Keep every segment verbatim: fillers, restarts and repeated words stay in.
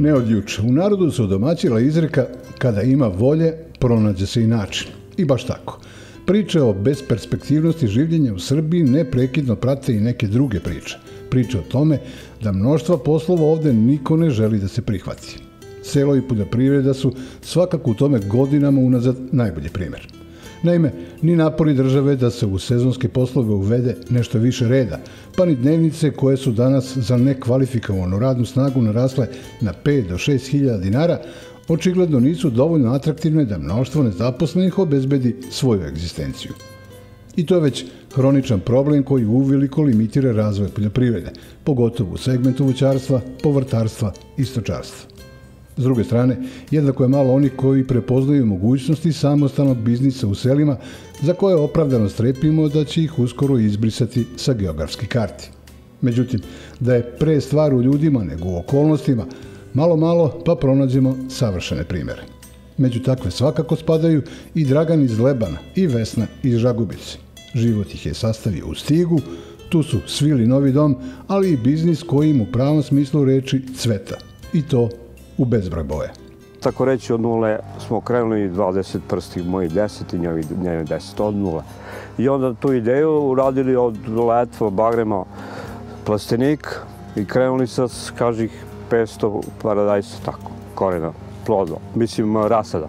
Ne od juče. U narodu se odomaćila izreka kada ima volje, pronađe se i način. I baš tako. Priče o besperspektivnosti življenja u Srbiji neprekidno prate i neke druge priče. Priče o tome da mnoštva poslova ovde niko ne želi da se prihvati. Selo i poljoprivreda su svakako u tome godinama unazad najbolji primjer. Naime, ni napori države da se u sezonske poslove uvede nešto više reda, pa ni dnevnice koje su danas za nekvalifikovanu radnu snagu narasle na pet do šest hiljada dinara, očigledno nisu dovoljno atraktivne da mnoštvo nezaposlenih obezbedi svoju egzistenciju. I to je već hroničan problem koji uveliko limitira razvoj poljoprivrede, pogotovo u segmentu voćarstva, povrtarstva i stočarstva. S druge strane, jednako je malo onih koji prepoznaju mogućnosti samostalnog biznisa u selima za koje opravdano strepimo da će ih uskoro izbrisati sa geografskih karti. Međutim, da je pre stvar u ljudima nego u okolnostima, malo malo pa pronađemo savršene primjere. Među takve svakako spadaju i Dragan iz Lebana i Vesna iz Žagubice. Život ih je sastavio u stigu, tu su svili novi dom, ali i biznis koji im u pravom smislu reči cveta. I to u bezbroj boja. Tako reći, od nule smo krenuli dvadeset prsti, moji deset i njevi deset od nule. I onda tu ideju uradili od letva, bagrema, plastenik i krenuli sa, kažih, petsto paradajsa, tako, korena, plodova, mislim, rasada.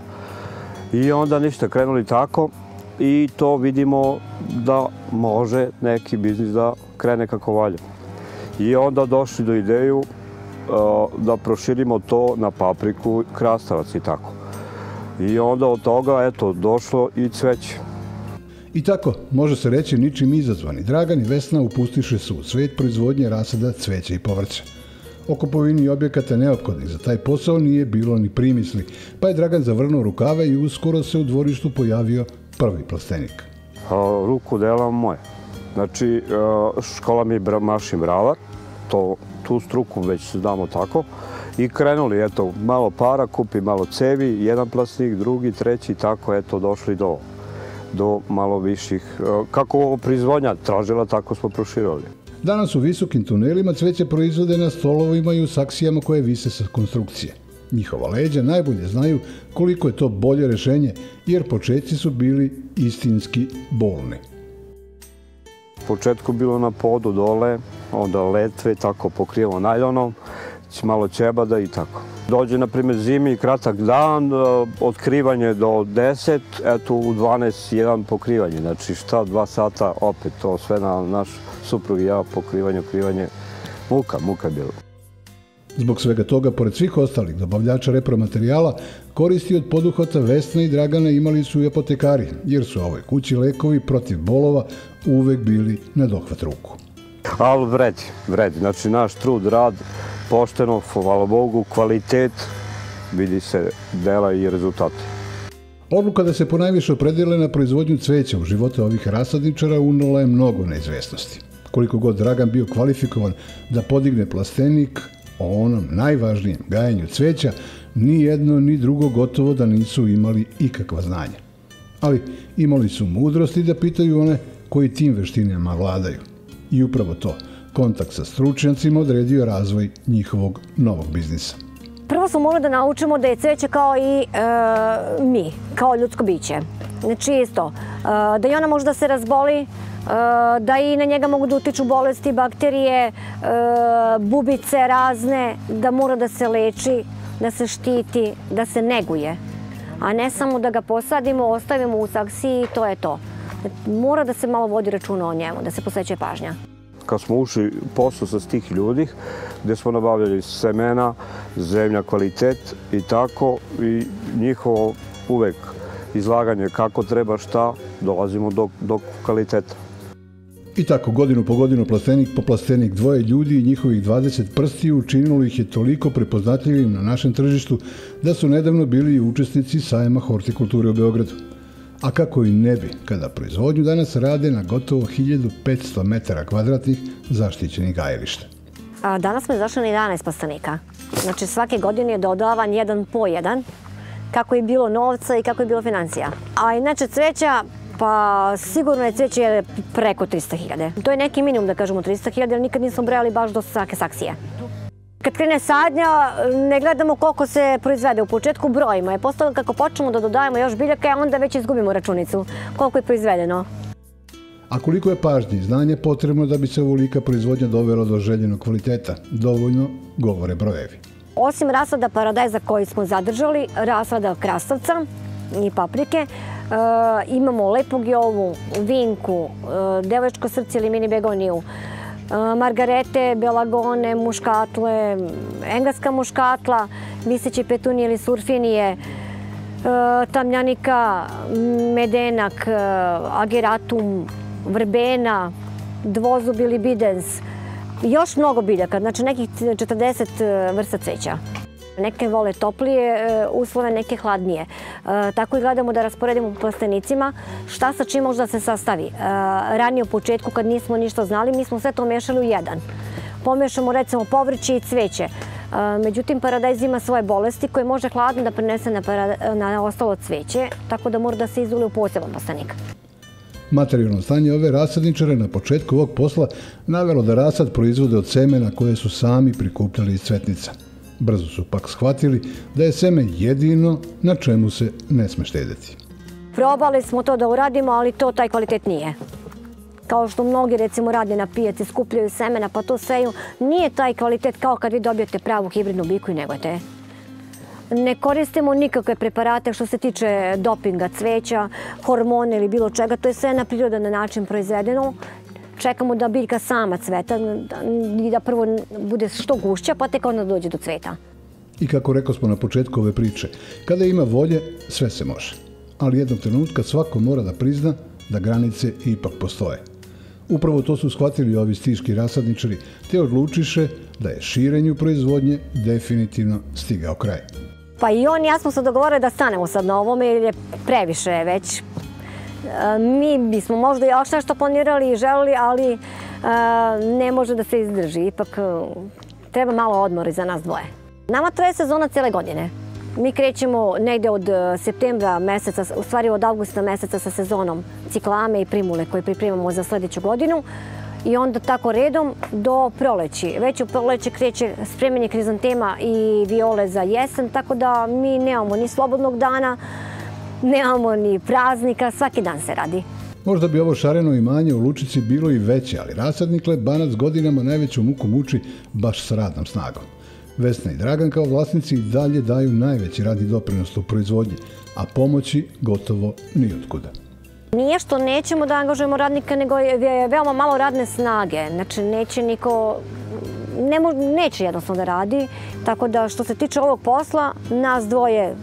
I onda ništa, krenuli tako i to vidimo da može neki biznis da krene kako valja. I onda došli do ideju da proširimo to na papriku, krastavac i tako. I onda od toga, eto, došlo i cveće. I tako, može se reći ničim izazvani, Dragan i Vesna upustiše se u svet proizvodnje rasada, cveća i povrća. O kupovini objekata neophodnih za taj posao nije bilo ni primisli, pa je Dragan zavrnuo rukave i uskoro se u dvorištu pojavio prvi plastenik. Ruku delam moje. Znači, škola mi je mašin bravar, to tu struku već znamo tako, i krenuli, eto, malo para, kupi malo cevi, jedan plastik, drugi, treći, tako, eto, došli do, do malo viših. Kako ovo proizvodnja tražila, tako smo proširali. Danas u visokim tunelima cveće proizvode na stolovima i u saksijama koje vise sa konstrukcije. Njihova leđa najbolje znaju koliko je to bolje rešenje, jer početci su bili istinski bolni. U početku bilo na podu dole, onda letve, tako pokrivamo najlonom, malo ćebada i tako. Dođe, na primjer, zimi, kratak dan, otkrivanje do deset, eto u dvanaest jedan pokrivanje. Znači šta, dva sata, opet to sve na naš suprug i ja, pokrivanje, okrivanje, muka, muka je bilo. Zbog svega toga, pored svih ostalih dobavljača repromaterijala, koristi od poduhvata Vesna i Dragana imali su i apotekari, jer su ovoj kući lekovi protiv bolova uvek bili na dohvat ruku. Ali vredi, vredi. Znači, naš trud, rad, pošteno, hvala Bogu, kvalitet, vidi se dela i rezultati. Odluka da se ponajviše opredele na proizvodnju cveća u živote ovih rasadničara unela je mnogo neizvesnosti. Koliko god Dragan bio kvalifikovan da podigne plastenik, o onom najvažnijem gajenju cveća, ni jedno ni drugo gotovo da nisu imali ikakva znanja. Ali imali su mudrosti da pitaju one koji tim veštinama vladaju. I upravo to, kontakt sa stručnjacima odredio razvoj njihovog novog biznisa. Prvo smo mogli da naučimo da je cveće kao i e, mi, kao ljudsko biće. Znači isto, e, da i ona može da se razboli, e, da i na njega mogu da utiču bolesti, bakterije, e, bubice razne, da mora da se leči, da se štiti, da se neguje. A ne samo da ga posadimo, ostavimo u saksiji i to je to. Mora da se malo vodi računa o njemu, da se posvećuje pažnja. Kad smo ušli posao sa tih ljudi, gde smo nabavljali semena, zemlja, kvalitet i tako, i njihovo uvek izlaganje kako treba šta, dolazimo do, do kvaliteta. I tako, godinu po godinu, plastenik po plastenik, dvoje ljudi i njihovih dvadeset prstiju učinilo ih je toliko prepoznatljivim na našem tržištu da su nedavno bili i učesnici sajma hortikulture u Beogradu. A kako i ne bi, kada proizvodnju danas rade na gotovo hiljadu petsto metara kvadratnih zaštićenih gajilišta. Danas smo izašli na jedanaest plastenika. Znači svake godine je dodavan jedan po jedan, kako je bilo novca i kako je bilo financija. A inače cveća, pa sigurno je cveće preko trista hiljada. To je neki minimum, da kažemo, trista hiljada, jer nikad nismo brojali baš do svake saksije. Kad krene sadnja, ne gledamo koliko se proizvede. U početku brojimo je. Posle kako počnemo da dodajemo još biljaka, onda već izgubimo računicu koliko je proizvedeno. A koliko je pažnje i znanje potrebno da bi se ovolika proizvodnja dovela do željenog kvaliteta? Dovoljno govore brojevi. Osim rasada paradajza koji smo zadržali, rasada krastavca i paprike, imamo lepog jovu, vinku, devoječko srce ili mini begoniju, margarete, belagone, muškatle, engleska muškatla, viseće petunije ili surfinije, tamljanika, medenak, ageratum, vrbena, dvozub ili bidens. Još mnogo biljaka, znači nekih četrdeset vrsta cveća. Neke vole toplije uslove, neke hladnije. Tako i gledamo da rasporedimo u plastenicima šta sa čim može da se sastavi. Ranije u početku kad nismo ništa znali, mi smo sve to mešali u jedan. Pomešamo recimo povrće i cveće. Međutim, paradajz ima svoje bolesti koje može hladno da prenese na ostalo cveće, tako da mora da se izuli u poseban plastenik. Materijalno stanje ove rasadničare na početku ovog posla navelo da rasad proizvode od semena koje su sami prikupljali iz cvetnica. Brzo su pak shvatili da je seme jedino na čemu se ne sme štedeti. Probali smo to da uradimo, ali to taj kvalitet nije. Kao što mnogi recimo rade na pijaci, skupljaju semena pa to seju, nije taj kvalitet kao kad vi dobijete pravu hibridnu biku i negojte. Ne koristimo nikakve preparate što se tiče dopinga cveća, hormone ili bilo čega, to je sve na prirodan način proizvedeno. Čekamo da biljka sama cveta i da prvo bude što gušća, pa tek onda dođe do cveta. I kako rekao smo na početku ove priče, kada ima volje, sve se može. Ali jednog trenutka svako mora da prizna da granice ipak postoje. Upravo to su shvatili ovi stiški rasadničari, te odlučiše da je širenju proizvodnje definitivno stigao kraj. Pa i on i ja smo se dogovorili da stanemo sad na ovome jer je previše već. Mi bismo možda još nešto planirali i želeli, ali ne može da se izdrži. Ipak treba malo odmora za nas dvoje. Nama traje sezona cele godine. Mi krećemo negde od septembra meseca, u stvari od avgusta meseca sa sezonom ciklame i primule koje pripremamo za sledeću godinu. I onda tako redom do proleći. Već u proleće kreće spremanje krizantema i viole za jesen, tako da mi nemamo ni slobodnog dana, nemamo ni praznika, svaki dan se radi. Možda bi ovo šareno imanje u Lučici bilo i veće, ali rasadnik Banac godinama najveću muku muči baš sa radnom snagom. Vesna i Dragan kao vlasnici i dalje daju najveći radni doprinos u proizvodnji, a pomoći gotovo nijotkuda. Nije što nećemo da angažujemo radnika, nego je veoma malo radne snage. Znači, neće niko, neće jednostavno da radi. Tako da, što se tiče ovog posla, nas dvoje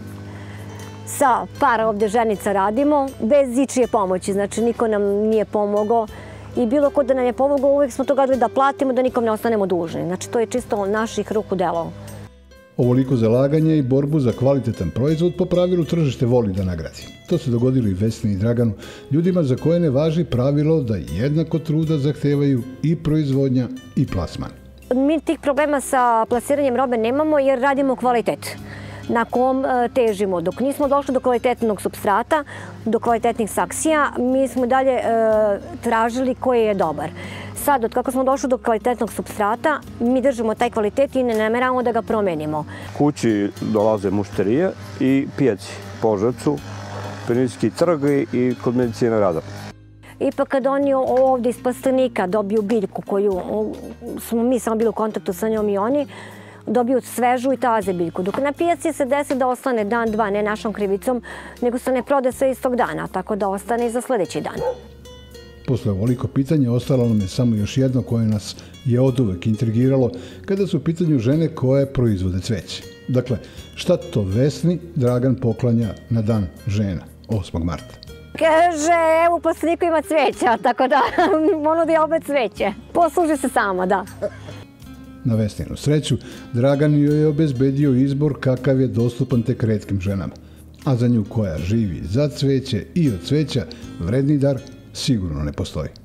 sa par ovde ženica radimo, bez ičije pomoći. Znači, niko nam nije pomogao. I bilo ko da nam je pomogao, uvijek smo to gledali da platimo, da nikom ne ostanemo dužni. Znači, to je čisto naših ruku delo. Ovoliko zalaganje i borbu za kvalitetan proizvod po pravilu tržište voli da nagradi. To se dogodilo i Vesni i Draganu, ljudima za koje ne važi pravilo da jednako truda zahtevaju i proizvodnja i plasman. Mi tih problema sa plasiranjem robe nemamo jer radimo kvalitet na kom težimo. Dok nismo došli do kvalitetnog supstrata, do kvalitetnih saksija, mi smo dalje tražili koji je dobar. Sad, od kako smo došli do kvalitetnog supstrata, mi držimo taj kvalitet i ne nameravamo da ga promenimo. Kući dolaze mušterije i pijaci, Požarevcu, Pirinijski trg i kod Medicine rada. Ipak kad oni ovdje iz plastenika dobiju biljku koju smo mi samo bili u kontaktu sa njom i oni, dobiju svežu i taze biljku. Dok na pijaci se desi da ostane dan, dva, ne našom krivicom, nego se ne prode sve istog dana, tako da ostane i za sledeći dan. Posle ovoliko pitanja ostalo nam je samo još jedno koje nas je oduvek intrigiralo kada su u pitanju žene koje proizvode cveće. Dakle, šta to Vesni Dragan poklanja na dan žena, osmog marta? Kaže, evo u plasteniku ima cveća, tako da ponudi opet cveće. Posluži se sama, da. Na Vesninu sreću, Dragan joj je obezbedio izbor kakav je dostupan tek retkim ženama. A za nju koja živi za cveće i od cveća, vredni dar sigurno ne postoji.